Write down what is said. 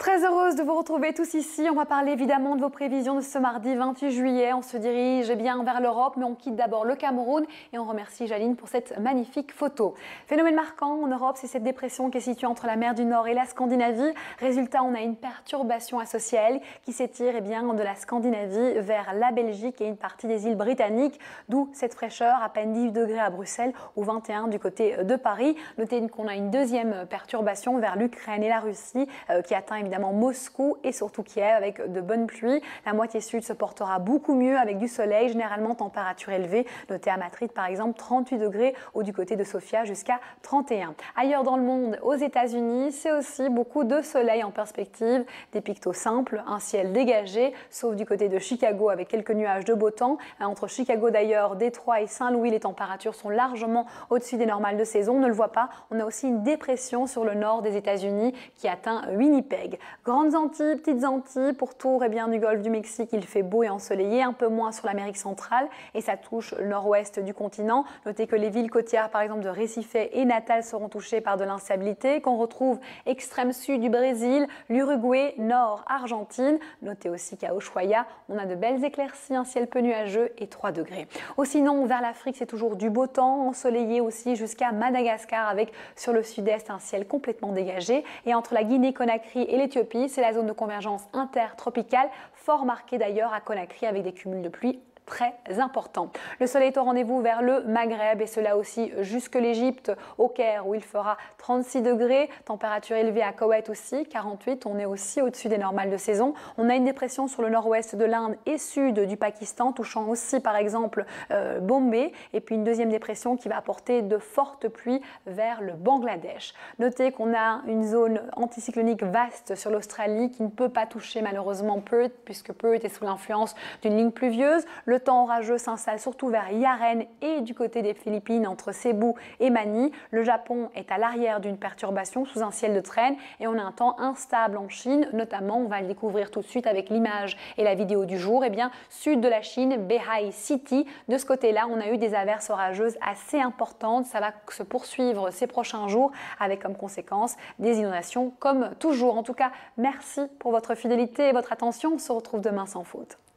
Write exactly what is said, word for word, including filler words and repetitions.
Très heureuse de vous retrouver tous ici. On va parler évidemment de vos prévisions de ce mardi vingt-huit juillet. On se dirige bien vers l'Europe, mais on quitte d'abord le Cameroun et on remercie Jaline pour cette magnifique photo. Phénomène marquant en Europe, c'est cette dépression qui est située entre la mer du Nord et la Scandinavie. Résultat, on a une perturbation associée à elle qui s'étire eh bien de la Scandinavie vers la Belgique et une partie des îles britanniques, d'où cette fraîcheur, à peine dix degrés à Bruxelles ou vingt et un du côté de Paris. Notez qu'on a une deuxième perturbation vers l'Ukraine et la Russie euh, qui atteint évidemment Moscou et surtout Kiev avec de bonnes pluies. La moitié sud se portera beaucoup mieux avec du soleil, généralement température élevée. Notez à Madrid par exemple trente-huit degrés ou du côté de Sofia jusqu'à trente et un. Ailleurs dans le monde, aux États-Unis, c'est aussi beaucoup de soleil en perspective, des pictos simples, un ciel dégagé, sauf du côté de Chicago avec quelques nuages de beau temps. Entre Chicago d'ailleurs, Détroit et Saint-Louis, les températures sont largement au-dessus des normales de saison. On ne le voit pas, on a aussi une dépression sur le nord des États-Unis qui atteint Winnipeg. Grandes Antilles, Petites Antilles, pourtour eh bien, du golfe du Mexique, il fait beau et ensoleillé, un peu moins sur l'Amérique centrale et ça touche le nord-ouest du continent. Notez que les villes côtières par exemple de Recife et Natal seront touchées par de l'instabilité, qu'on retrouve extrême sud du Brésil, l'Uruguay, nord, Argentine. Notez aussi qu'à Ushuaia, on a de belles éclaircies, un ciel peu nuageux et trois degrés. Ou sinon, vers l'Afrique, c'est toujours du beau temps, ensoleillé aussi jusqu'à Madagascar avec sur le sud-est un ciel complètement dégagé et entre la Guinée-Conakry et l'Éthiopie, c'est la zone de convergence intertropicale, fort marquée d'ailleurs à Conakry avec des cumuls de pluie très important. Le soleil est au rendez-vous vers le Maghreb et cela aussi jusque l'Égypte, au Caire où il fera trente-six degrés, température élevée à Koweït aussi, quarante-huit, on est aussi au-dessus des normales de saison. On a une dépression sur le nord-ouest de l'Inde et sud du Pakistan, touchant aussi par exemple euh, Bombay, et puis une deuxième dépression qui va apporter de fortes pluies vers le Bangladesh. Notez qu'on a une zone anticyclonique vaste sur l'Australie qui ne peut pas toucher malheureusement Perth, puisque Perth est sous l'influence d'une ligne pluvieuse. Le Le temps orageux s'installe surtout vers Yaren et du côté des Philippines entre Cebu et Manille. Le Japon est à l'arrière d'une perturbation sous un ciel de traîne et on a un temps instable en Chine, notamment on va le découvrir tout de suite avec l'image et la vidéo du jour. Et bien, sud de la Chine, Beihai City, de ce côté-là, on a eu des averses orageuses assez importantes. Ça va se poursuivre ces prochains jours avec comme conséquence des inondations comme toujours. En tout cas, merci pour votre fidélité et votre attention. On se retrouve demain sans faute.